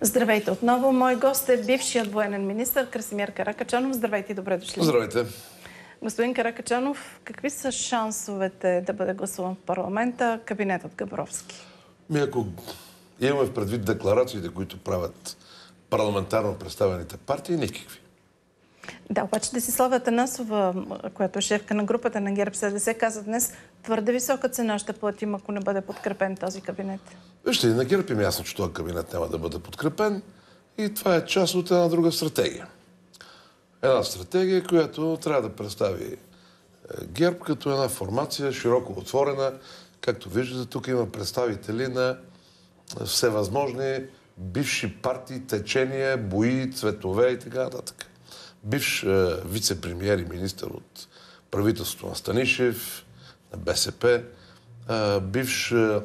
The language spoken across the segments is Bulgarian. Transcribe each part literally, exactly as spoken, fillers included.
Здравейте отново. Мой гост е бившият военен министър Красимир Каракачанов. Здравейте и добре дошли. Здравейте. Господин Каракачанов, какви са шансовете да бъде гласуван в парламента кабинетът Габровски? Ми, ако имаме в предвид декларациите, които правят парламентарно представените партии, никакви. Да, обаче Десислава Атанасова, която е шефка на групата на ГЕРБ-СДС, каза днес, твърде висока цена ще платим, ако не бъде подкрепен този кабинет. Вижте, на ГЕРБ им ясно, че този кабинет няма да бъде подкрепен и това е част от една друга стратегия. Една стратегия, която трябва да представи ГЕРБ като една формация, широко отворена. Както виждате, тук има представители на всевъзможни бивши партии, течения, бои, цветове и така нататък. Бивш е, вице-премиер и министър от правителството на Станишев, на БСП, е, бивш е,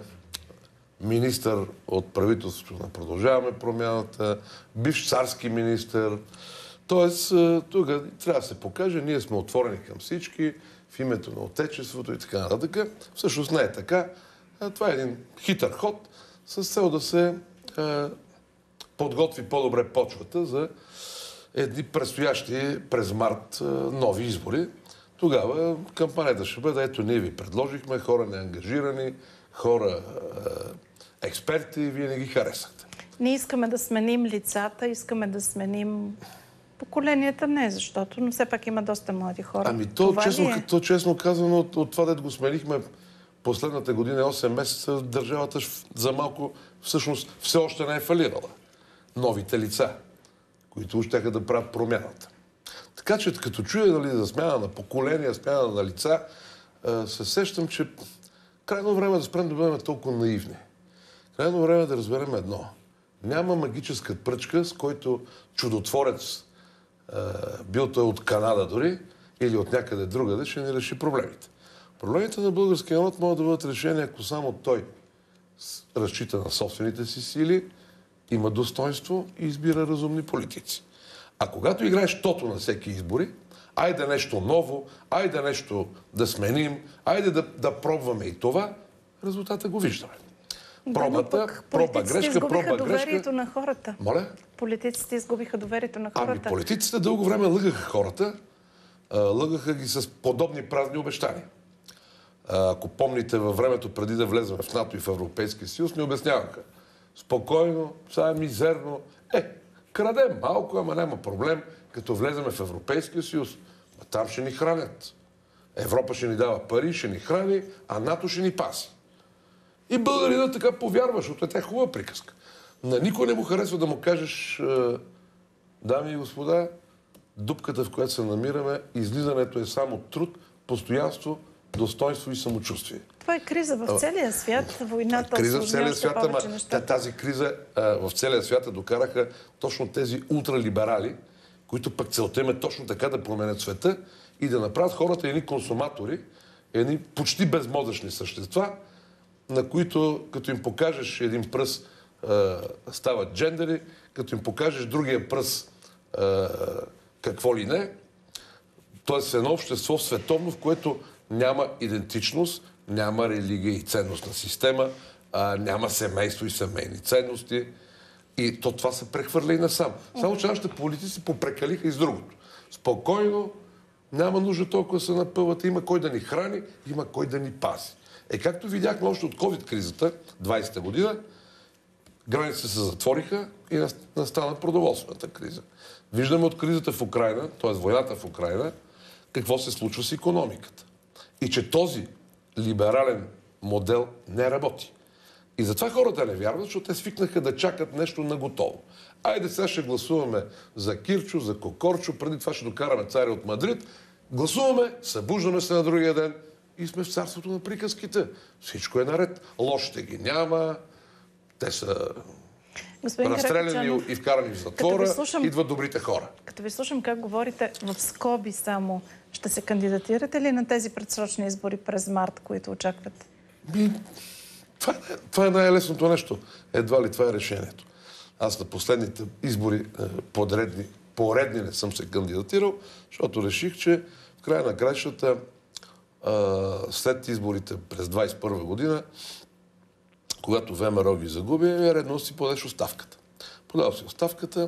министър от правителството на Продължаваме промяната, бивш царски министър. Тоест, е, тук трябва да се покаже, ние сме отворени към всички, в името на отечеството и така нататък. Всъщност не е така. Е, това е един хитър ход с цел да се е, подготви по-добре почвата за едни предстоящи през март нови избори. Тогава кампанията ще бъде, ето ние ви предложихме, хора неангажирани, хора е, експерти, вие не ги харесахте. Ние искаме да сменим лицата, искаме да сменим поколенията, не защото, но все пак има доста млади хора. Ами то, честно, е? то честно казано, от, от това, дето го сменихме последната година, осем месеца, държавата за малко всъщност все още не е фалирала. Новите лица, които щяха да правят промяната. Така че, като чуя, нали, за смяна на поколения, смяна на лица, се сещам, че крайно време да спрем да бъдем толкова наивни. Крайно време да разберем едно. Няма магическа пръчка, с който чудотворец, бил той от Канада дори, или от някъде другаде, ще ни реши проблемите. Проблемите на българския народ могат да бъдат решени, ако само той разчита на собствените си сили, има достоинство и избира разумни политици. А когато играеш тото на всеки избори, айде нещо ново, айде нещо да сменим, айде да, да пробваме и това, резултата го виждаме. Пробата, проба, грешка, проба, грешка. Доверието на хората. Моля? Политиците изгубиха доверието на хората. Ами политиците дълго време лъгаха хората, лъгаха ги с подобни празни обещания. Ако помните, във времето преди да влезем в НАТО и в Европейския съюз, ни обясняваха. Спокойно, това е мизерно. Е, крадем малко, ама няма проблем, като влеземе в Европейския съюз. А там ще ни хранят. Европа ще ни дава пари, ще ни храни, а НАТО ще ни паси. И българина така повярва, защото е тя хубава приказка. На никой не му харесва да му кажеш, дами и господа, дупката, в която се намираме, излизането е само труд, постоянство, достоинство и самочувствие. Това е криза в целия свят. Войната криза в целия свят, ама неща. тази криза а, в целия свят докараха точно тези ултралиберали, които пък целта им е точно така да променят света и да направят хората едни консуматори, едни почти безмозъчни същества, на които, като им покажеш един пръст, а, стават джендери, като им покажеш другия пръст, а, какво ли не, т.е. едно общество световно, в което няма идентичност, няма религия и ценностна система, а, няма семейство и семейни ценности. И то това се прехвърля и насам. Само че нашите политици попрекалиха и с другото. Спокойно, няма нужда толкова да се напъват. Има кой да ни храни, има кой да ни пази. Е, както видяхме още от ковид-кризата, двайсета година, границите се затвориха и настана продоволствената криза. Виждаме от кризата в Украйна, т.е. войната в Украйна, какво се случва с икономиката. И че този либерален модел не работи. И затова хората не вярват, защото те свикнаха да чакат нещо наготово. Айде сега ще гласуваме за Кирчо, за Кокорчо, преди това ще докараме царя от Мадрид. Гласуваме, събуждаме се на другия ден и сме в царството на приказките. Всичко е наред. Лошите ги няма, те са Господин разстреляни и вкарани в затвора, слушам, идват добрите хора. Като ви слушам как говорите в скоби само, ще се кандидатирате ли на тези предсрочни избори през март, които очаквате? Би, това, е, това е най-лесното нещо. Едва ли това е решението. Аз на последните избори поредни, поредни не съм се кандидатирал, защото реших, че в края на краищата след изборите през двайсет и първа година, когато ВМРО ги загуби, е редно да си подеш оставката. подал си оставката.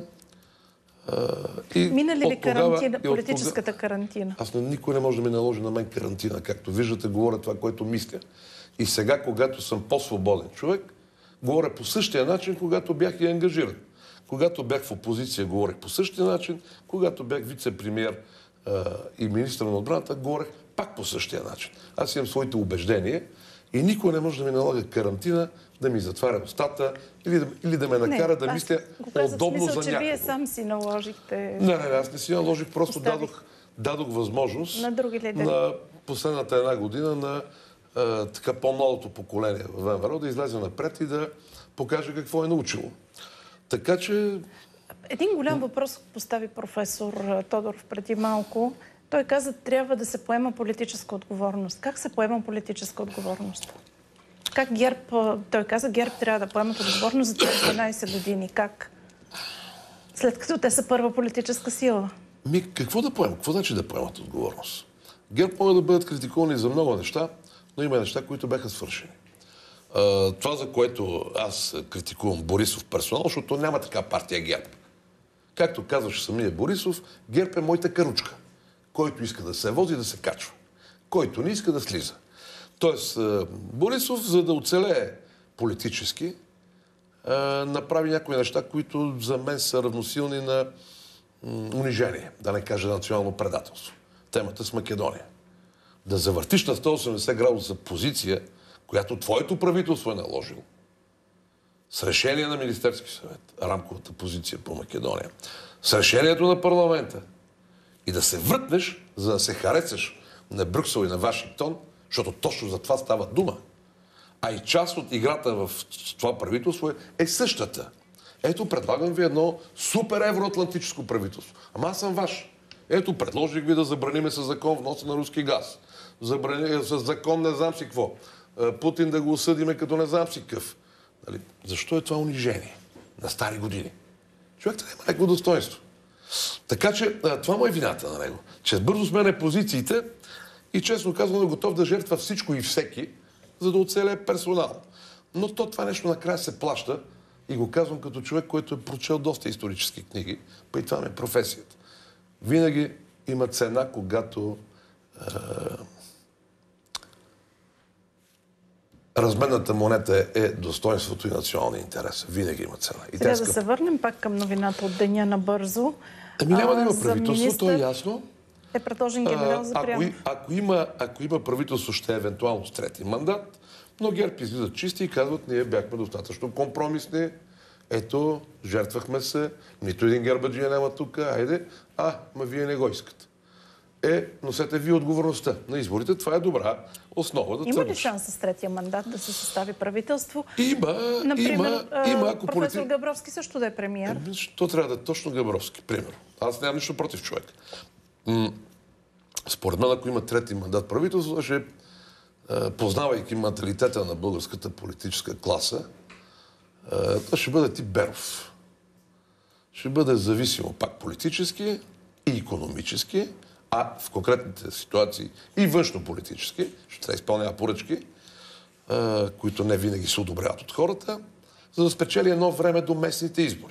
И мина ли ви карантина, и политическата тога... карантина? Аз не, никой не може да ми наложи на мен карантина. Както виждате, говоря това, което мисля. И сега, когато съм по-свободен човек, говоря по същия начин, когато бях и ангажиран. Когато бях в опозиция, говорех по същия начин. Когато бях вице-премиер и министър на отбраната, говорех пак по същия начин. Аз имам своите убеждения и никой не може да ми налага карантина, да ми затваря устата или да, или да ме накара не, да мисля удобно смисъл, за някого. Че вие сам си наложихте... Не, не, не, аз не си наложих, просто дадох, дадох възможност на други лидери. На последната една година на а, така по-младото поколение в ВМРО да излезе напред и да покаже какво е научило. Така че... Един голям въпрос постави професор Тодоров преди малко. Той каза, трябва да се поема политическа отговорност. Как се поема политическа отговорност? Как ГЕРБ, той каза, ГЕРБ трябва да поемат отговорност за тези дванайсет години. Как? След като те са първа политическа сила. Ми, какво да поемат? Какво значи да поемат отговорност? ГЕРБ могат да бъдат критикувани за много неща, но има неща, които бяха свършени. А, това, за което аз критикувам Борисов персонал, защото няма така партия ГЕРБ. Както казваше самия Борисов, ГЕРБ е моята каручка. Който иска да се вози, да се качва. Който не иска да слиза. Тоест, Борисов, за да оцелее политически, направи някои неща, които за мен са равносилни на унижение, да не кажа национално предателство. Темата с Македония. Да завъртиш на сто и осемдесет градуса позиция, която твоето правителство е наложило, с решение на Министерски съвет, рамковата позиция по Македония, с решението на парламента, и да се въртнеш, за да се харесаш на Брюксел и на Вашингтон, защото точно за това става дума. А и част от играта в това правителство е, е същата. Ето, предлагам ви едно супер евроатлантическо правителство. Ама аз съм ваш. Ето, предложих ви да забраниме със закон вноса на руски газ. Забрани, със закон не знам си какво. Путин да го осъдиме като не знам си къв. Нали? Защо е това унижение на стари години? Човек трябва да има някакво достоинство. Така че това му е вината на него. Че бързо сменя позициите и честно казвам е готов да жертва всичко и всеки, за да оцелее персонал. Но то това нещо накрая се плаща и го казвам като човек, който е прочел доста исторически книги, па и това ми е професията. Винаги има цена, когато е, разменната монета е достоинството и националния интерес. Винаги има цена. И Сега да се върнем пак към новината от деня набързо. Ами няма да има правителство, то е ясно. Е предложен генерал Запрянов. Ако, ако, има, ако има правителство, ще е евентуално с трети мандат, но ГЕРБ излизат чисти и казват, ние бяхме достатъчно компромисни. Ето, жертвахме се, нито един гербаджия няма тук, айде, а, ма вие не го искате. Е, носете ви отговорността на изборите. Това е добра основа да тръгнеш. Има ли шанс с третия мандат да се състави правителство? Има, Например, има, има. Ако професор полити... Габровски също да е премиер. Е, то трябва да е точно Габровски, пример. Аз нямам нищо против човек. М- Според мен, ако има трети мандат правителство, ще, е, познавайки менталитета на българската политическа класа, е, то ще бъде тип Беров. Ще бъде зависимо пак политически и икономически, а в конкретните ситуации и външно-политически, ще трябва да изпълнява поръчки, а, които не винаги се одобряват от хората, за да спечели едно време до местните избори.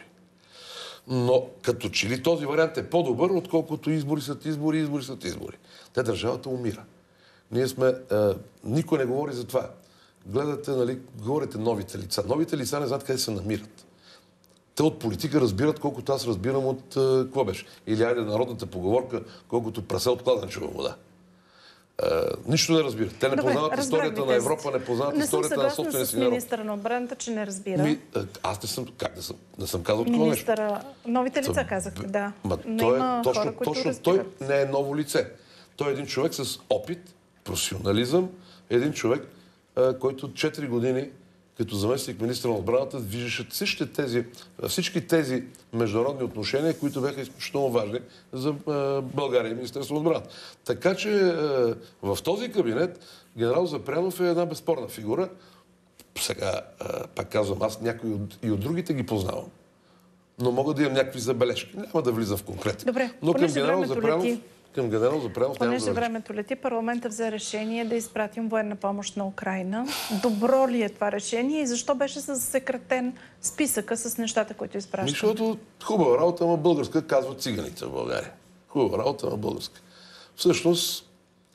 Но като че ли този вариант е по-добър, отколкото избори след избори, избори след избори. Те държавата умира. Ние сме... А, никой не говори за това. Гледате, нали, говорите новите лица. Новите лица не знаят къде се намират. Те от политика разбират, колкото аз разбирам от... Какво беше? Или айде народната поговорка, колкото прасе от кладенчева вода. А, нищо не разбират. Те не Добре, познават историята на Европа, не познават не историята на собствения си народ. Не съм съгласна с министъра на отбраната, че не разбира. Ми, аз не съм... Как да съм? Не съм казал такова нещо. Министъра... Новите лица казахте, да. Ма, но той има е, точно, хора, които точно разбират. той не е ново лице. Той е един човек с опит, професионализъм, един човек, а, който четири години като заместник министър на отбраната движеше всички тези, всички тези международни отношения, които бяха изключително важни за а, България и Министерство на отбраната. Така че а, в този кабинет генерал Запрянов е една безспорна фигура. Сега, а, пак казвам, аз някои от, и от другите ги познавам. Но мога да имам някакви забележки. Няма да влизам в конкретика. Добре, но към генерал времето Запрянов... лети. към генерал Запрянов няма Понеже да времето лети, парламентът взе решение да изпратим военна помощ на Украйна. Добро ли е това решение и защо беше съкратен списъка с нещата, които изпращаме? Защото хубава работа, ама българска, казват циганите в България. Хубава работа, ама българска. Всъщност,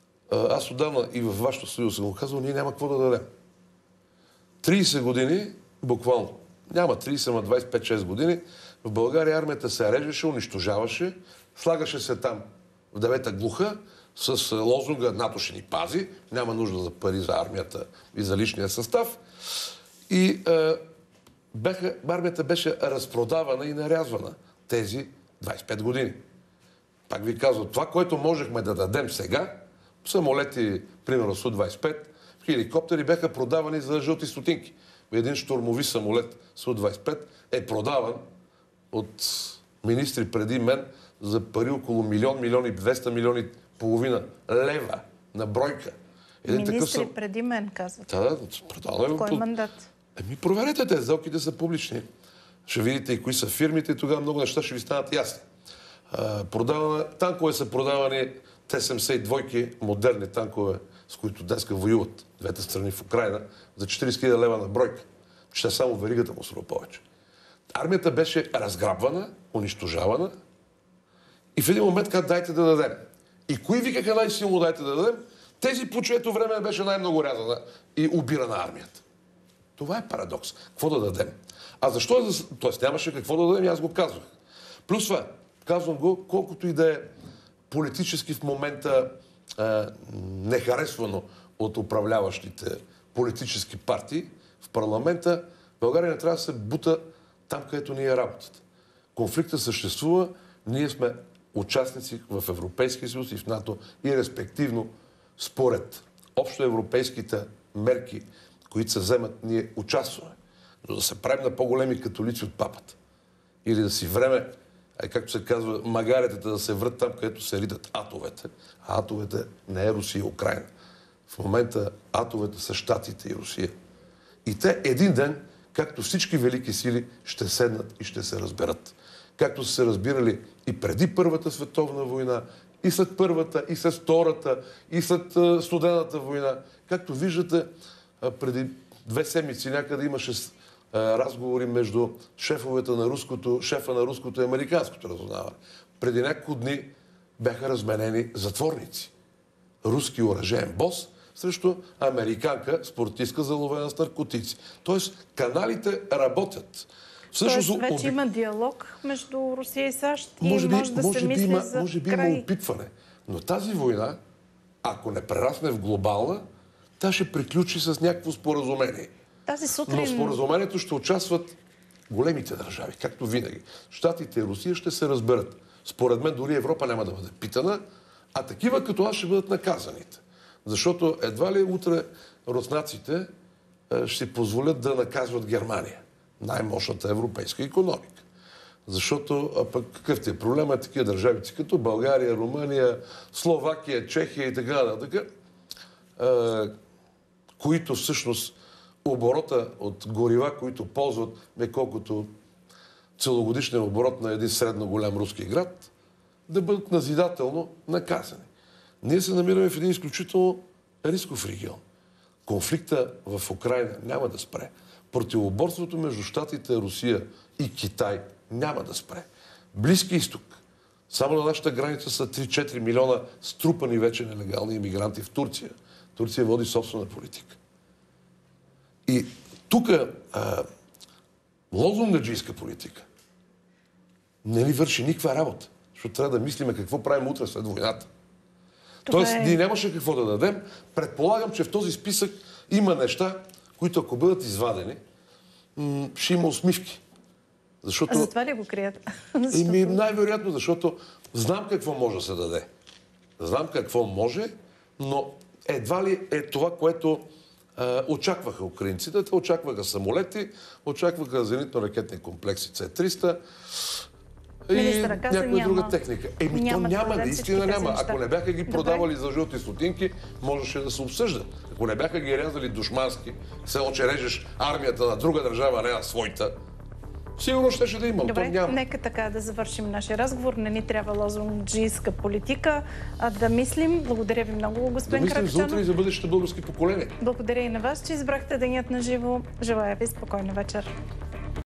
аз отдавна и във вашето съюз съм го казал, ние няма какво да дадем. трийсет години, буквално, няма трийсет, ама двайсет и пет шест години, в България армията се режеше, унищожаваше, слагаше се там в девета глуха с лозунга "НАТО ще ни пази", няма нужда за пари за армията и за личния състав. И е, бяха, армията беше разпродавана и нарязвана тези двайсет и пет години. Пак ви казвам, това, което можехме да дадем сега, самолети, примерно Су двайсет и пет, хеликоптери бяха продавани за жълти стотинки. Един щурмови самолет Су двайсет и пет е продаван от министри преди мен за пари около милион, милион и двеста милиони половина лева на бройка. Един министри такъв... преди мен, казват. Да, да, предаваме. Кой мандат? Еми, проверете те, сделките са публични. Ще видите и кои са фирмите и тогава много неща ще ви станат ясни. Продаване, танкове са продавани Т седемдесет и двойки, модерни танкове, с които днеска воюват двете страни в Украйна, за четирийсет хиляди лева на бройка. Ще само веригата му струва повече. Армията беше разграбвана, унищожавана и в един момент каза, дайте да дадем. И кои викаха най-силно дайте да дадем? Тези, по чието време беше най-много рязана и убирана армията. Това е парадокс. Какво да дадем? А защо? Тоест нямаше какво да дадем и аз го казвах. Плюс това, казвам го, колкото и да е политически в момента е, нехаресвано от управляващите политически партии в парламента, България не трябва да се бута там, където ни е работата. Конфликтът съществува, ние сме участници в Европейския съюз и в НАТО и респективно според общоевропейските мерки, които се вземат, ние участваме. Но да се правим на по-големи католици от папата. Или да си време, както се казва, магаретата да се врат там, където се ритат атовете. А атовете не е Русия и Украйна. В момента атовете са Щатите и Русия. И те един ден, както всички велики сили, ще седнат и ще се разберат. Както са се разбирали и преди Първата световна война, и след Първата, и след Втората, и след Студената война. Както виждате, преди две седмици някъде имаше разговори между шефовете на руското, шефа на руското и американското разузнаване. Преди няколко дни бяха разменени затворници. Руски оръжеен бос срещу американка, спортистка, заловена с наркотици. Тоест, каналите работят. Всъщност, Тоест, вече оби... има диалог между Русия и САЩ и може би, може да може се би мисли има, за може би край. има опитване. Но тази война, ако не прерасне в глобална, тя ще приключи с някакво споразумение. Тази сутрин... Но в споразумението ще участват големите държави, както винаги. Щатите и Русия ще се разберат. Според мен дори Европа няма да бъде питана, а такива като аз ще бъдат наказаните. Защото едва ли утре руснаците ще си позволят да наказват Германия, най-мощната европейска икономика. Защото, а пък какъв ти е проблема, такива държави като България, Румъния, Словакия, Чехия и така нататък, които всъщност оборота от горива, които ползват, не колкото целогодишния оборот на един средно голям руски град, да бъдат назидателно наказани. Ние се намираме в един изключително рисков регион. Конфликта в Украйна няма да спре. Противоборството между Щатите, Русия и Китай няма да спре. Близки изток. Само на нашата граница са три-четири милиона струпани вече нелегални иммигранти в Турция. Турция води собствена политика. И тук лозунгаджийска политика не ни върши никаква работа. Защото трябва да мислиме какво правим утре след войната. Това Тоест, е... ние нямаше какво да дадем. Предполагам, че в този списък има неща, които ако бъдат извадени, м- ще има усмивки. Защото... А затова ли го крият? Еми, най-вероятно, защото знам какво може да се даде. Знам какво може, но едва ли е това, което а, очакваха украинците. Те очакваха самолети, очакваха зенитно-ракетни комплекси С триста и някаква няма. друга техника. Еми, няма, то няма, наистина няма. Ако не бяха ги продавали Добре. за жълти стотинки, можеше да се обсъжда. Ако не бяха ги рязали душмански, все че режеш армията на друга държава, а не на своята, Сигурно ще, ще да има, но Добре, то няма. нека така да завършим нашия разговор. Не ни трябва лозунджийска политика, а да мислим. Благодаря ви много, господин Да мислим за утре и за бъдещите български поколения. Благодаря и на вас, че избрахте денят на живо. Желая ви спокойна вечер.